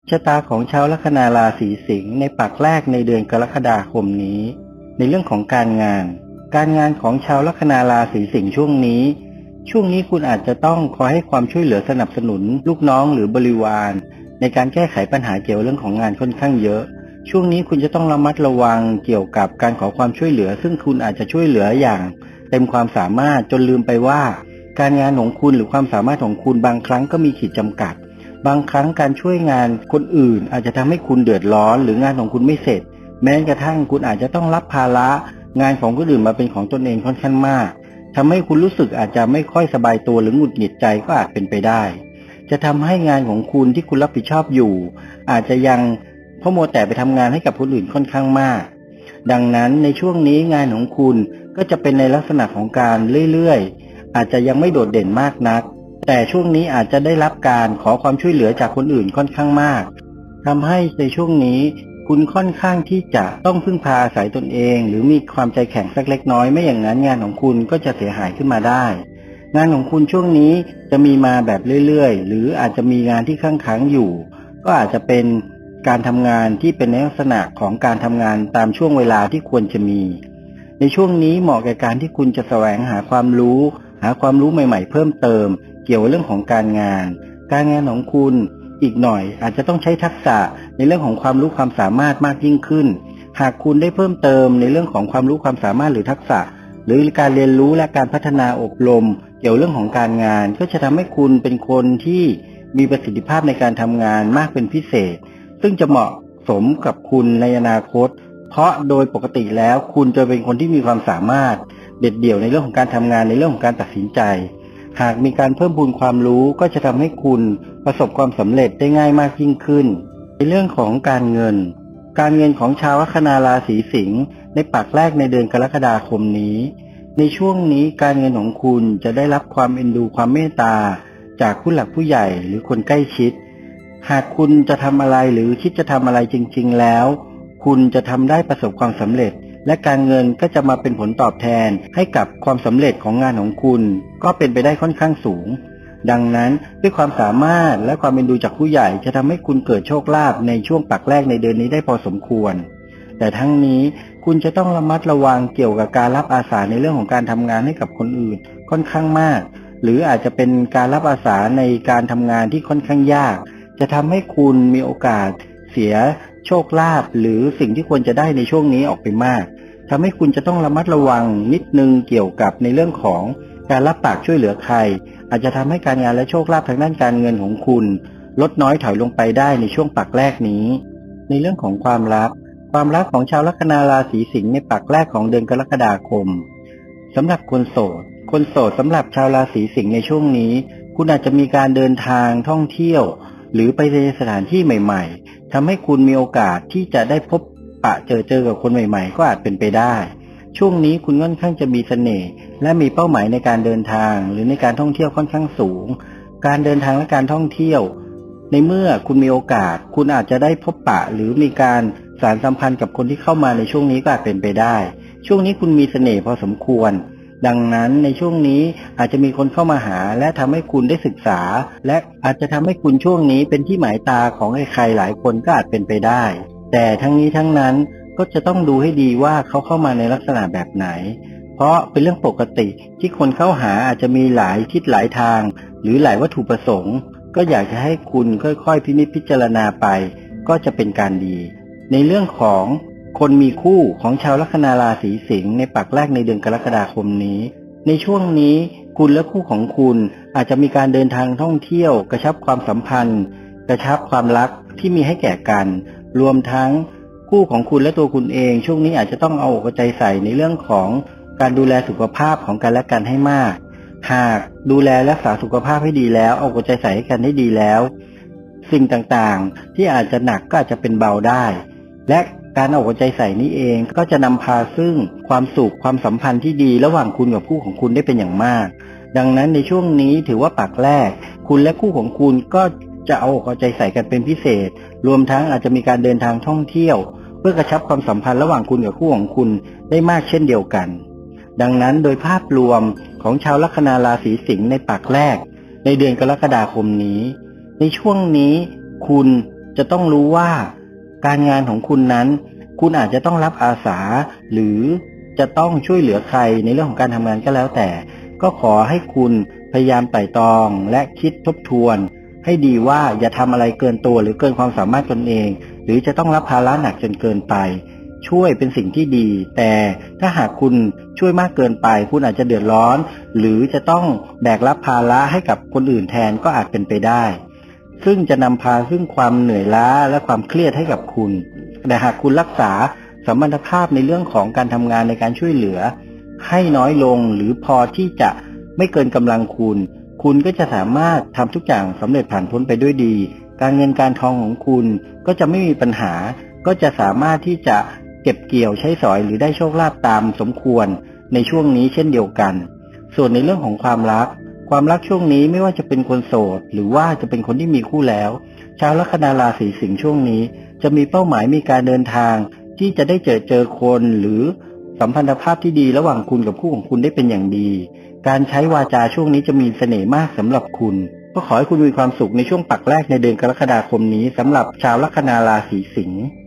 ชะตาของชาวลัคนาราศีสิงห์ในปักแรกในเดือนกรกฎาคมนี้ในเรื่องของการงานของชาวลัคนาราศีสิงห์ช่วงนี้คุณอาจจะต้องคอยให้ความช่วยเหลือสนับสนุนลูกน้องหรือบริวารในการแก้ไขปัญหาเกี่ยวเรื่องของงานค่อนข้างเยอะช่วงนี้คุณจะต้องระมัดระวังเกี่ยวกับการขอความช่วยเหลือซึ่งคุณอาจจะช่วยเหลืออย่างเต็มความสามารถจนลืมไปว่าการงานของคุณหรือความสามารถของคุณบางครั้งก็มีขีดจำกัดบางครั้งการช่วยงานคนอื่นอาจจะทำให้คุณเดือดร้อนหรืองานของคุณไม่เสร็จแม้กระทั่งคุณอาจจะต้องรับภาระงานของคนอื่นมาเป็นของตนเองค่อนข้างมากทำให้คุณรู้สึกอาจจะไม่ค่อยสบายตัวหรือหงุดหงิดใจก็อาจเป็นไปได้จะทำให้งานของคุณที่คุณรับผิดชอบอยู่อาจจะยังเพราะมัวแต่ไปทำงานให้กับคนอื่นค่อนข้างมากดังนั้นในช่วงนี้งานของคุณก็จะเป็นในลักษณะของการเรื่อยๆอาจจะยังไม่โดดเด่นมากนักแต่ช่วงนี้อาจจะได้รับการขอความช่วยเหลือจากคนอื่นค่อนข้างมากทำให้ในช่วงนี้คุณค่อนข้างที่จะต้องพึ่งพาอาศัยตนเองหรือมีความใจแข็งสักเล็กน้อยไม่อย่างนั้นงานของคุณก็จะเสียหายขึ้นมาได้งานของคุณช่วงนี้จะมีมาแบบเรื่อยๆหรืออาจจะมีงานที่ค้างอยู่ก็อาจจะเป็นการทำงานที่เป็นในลักษณะของการทำงานตามช่วงเวลาที่ควรจะมีในช่วงนี้เหมาะแก่การที่คุณจะแสวงหาความรู้ใหม่ๆเพิ่มเติมเกี่ยวกับเรื่องของการงานของคุณอีกหน่อยอาจจะต้องใช้ทักษะในเรื่องของความรู้ความสามารถมากยิ่งขึ้นหากคุณได้เพิ่มเติมในเรื่องของความรู้ความสามารถหรือทักษะหรือการเรียนรู้และการพัฒนาอบรมเกี่ยวเรื่องของการงานก็จะทำให้คุณเป็นคนที่มีประสิทธิภาพในการทำงานมากเป็นพิเศษซึ่งจะเหมาะสมกับคุณในอนาคตเพราะโดยปกติแล้วคุณจะเป็นคนที่มีความสามารถเด็ดเดี่ยวในเรื่องของการทำงานในเรื่องของการตัดสินใจหากมีการเพิ่มพูนความรู้ก็จะทำให้คุณประสบความสำเร็จได้ง่ายมากยิ่งขึ้นในเรื่องของการเงินของชาวลัคนาราศีสิงห์ในปักแรกในเดือนกรกฎาคมนี้ในช่วงนี้การเงินของคุณจะได้รับความเอ็นดูความเมตตาจากผู้หลักผู้ใหญ่หรือคนใกล้ชิดหากคุณจะทำอะไรหรือคิดจะทำอะไรจริงๆแล้วคุณจะทำได้ประสบความสำเร็จและการเงินก็จะมาเป็นผลตอบแทนให้กับความสำเร็จของงานของคุณก็เป็นไปได้ค่อนข้างสูงดังนั้นด้วยความสามารถและความเอ็นดูจากผู้ใหญ่จะทำให้คุณเกิดโชคลาภในช่วงปักแรกในเดือนนี้ได้พอสมควรแต่ทั้งนี้คุณจะต้องระมัดระวังเกี่ยวกับการรับอาสาในเรื่องของการทำงานให้กับคนอื่นค่อนข้างมากหรืออาจจะเป็นการรับอาสาในการทำงานที่ค่อนข้างยากจะทำให้คุณมีโอกาสเสียโชคลาภหรือสิ่งที่ควรจะได้ในช่วงนี้ออกไปมากทำให้คุณจะต้องระมัดระวังนิดนึงเกี่ยวกับในเรื่องของการรับปากช่วยเหลือใครอาจจะทำให้การงานและโชคลาภทางด้านการเงินของคุณลดน้อยถอยลงไปได้ในช่วงปักแรกนี้ในเรื่องของความรักของชาวลัคนาราศีสิงห์ในปักแรกของเดือนกรกฎาคมสำหรับคนโสดสำหรับชาวราศีสิงห์ในช่วงนี้คุณอาจจะมีการเดินทางท่องเที่ยวหรือไปในสถานที่ใหม่ๆทำให้คุณมีโอกาสที่จะได้พบปะเจอกับคนใหม่ๆก็อาจเป็นไปได้ช่วงนี้คุณค่อนข้างจะมีเสน่ห์และมีเป้าหมายในการเดินทางหรือในการท่องเที่ยวค่อนข้างสูงการเดินทางและการท่องเที่ยวในเมื่อคุณมีโอกาสคุณอาจจะได้พบปะหรือมีการสานสัมพันธ์กับคนที่เข้ามาในช่วงนี้ก็อาจเป็นไปได้ช่วงนี้คุณมีเสน่ห์พอสมควรดังนั้นในช่วงนี้อาจจะมีคนเข้ามาหาและทำให้คุณได้ศึกษาและอาจจะทำให้คุณช่วงนี้เป็นที่หมายตาของใครหลายคนก็อาจเป็นไปได้แต่ทั้งนี้ทั้งนั้นก็จะต้องดูให้ดีว่าเขาเข้ามาในลักษณะแบบไหนเพราะเป็นเรื่องปกติที่คนเข้าหาอาจจะมีหลายทิศหลายทางหรือหลายวัตถุประสงค์ก็อยากจะให้คุณค่อยๆพินิจพิจารณาไปก็จะเป็นการดีในเรื่องของคนมีคู่ของชาวลัคนาราศีสิงห์ในปักแรกในเดือนกรกฎาคมนี้ในช่วงนี้คุณและคู่ของคุณอาจจะมีการเดินทางท่องเที่ยวกระชับความสัมพันธ์กระชับความรักที่มีให้แก่กันรวมทั้งคู่ของคุณและตัวคุณเองช่วงนี้อาจจะต้องเอาอกใจใส่ในเรื่องของการดูแลสุขภาพของกันและกันให้มากหากดูแลรักษาสุขภาพให้ดีแล้วเอาอกใจใส่ให้กันให้ดีแล้วสิ่งต่างๆที่อาจจะหนักก็อาจจะเป็นเบาได้และการเอาอกใจใส่นี้เองก็จะนำพาซึ่งความสุขความสัมพันธ์ที่ดีระหว่างคุณกับคู่ของคุณได้เป็นอย่างมากดังนั้นในช่วงนี้ถือว่าปักแรกคุณและคู่ของคุณก็จะเอาอกเอาใจใส่กันเป็นพิเศษรวมทั้งอาจจะมีการเดินทางท่องเที่ยวเพื่อกระชับความสัมพันธ์ระหว่างคุณกับคู่ของคุณได้มากเช่นเดียวกันดังนั้นโดยภาพรวมของชาวลัคนาราศีสิงห์ในปักแรกในเดือนกรกฎาคมนี้ในช่วงนี้คุณจะต้องรู้ว่าการงานของคุณนั้นคุณอาจจะต้องรับอาสาหรือจะต้องช่วยเหลือใครในเรื่องของการทำงานก็แล้วแต่ก็ขอให้คุณพยายามไต่ตรองและคิดทบทวนให้ดีว่าอย่าทำอะไรเกินตัวหรือเกินความสามารถตนเองหรือจะต้องรับภาระหนักจนเกินไปช่วยเป็นสิ่งที่ดีแต่ถ้าหากคุณช่วยมากเกินไปคุณอาจจะเดือดร้อนหรือจะต้องแบกรับภาระให้กับคนอื่นแทนก็อาจเป็นไปได้ซึ่งจะนำพาซึ่งความเหนื่อยล้าและความเครียดให้กับคุณแต่หากคุณรักษาสัมพันธภาพในเรื่องของการทำงานในการช่วยเหลือให้น้อยลงหรือพอที่จะไม่เกินกำลังคุณก็จะสามารถทำทุกอย่างสำเร็จผ่านพ้นไปด้วยดีการเงินการทองของคุณก็จะไม่มีปัญหาก็จะสามารถที่จะเก็บเกี่ยวใช้สอยหรือได้โชคลาภตามสมควรในช่วงนี้เช่นเดียวกันส่วนในเรื่องของความรักช่วงนี้ไม่ว่าจะเป็นคนโสดหรือว่าจะเป็นคนที่มีคู่แล้วชาวลัคนาราศีสิงห์ช่วงนี้จะมีเป้าหมายมีการเดินทางที่จะได้เจอคนหรือสัมพันธภาพที่ดีระหว่างคุณกับคู่ของคุณได้เป็นอย่างดีการใช้วาจาช่วงนี้จะมีเสน่ห์มากสำหรับคุณก็ขอให้คุณมีความสุขในช่วงปักแรกในเดือนกรกฎาคมนี้สำหรับชาวลัคนาราศีสิงห์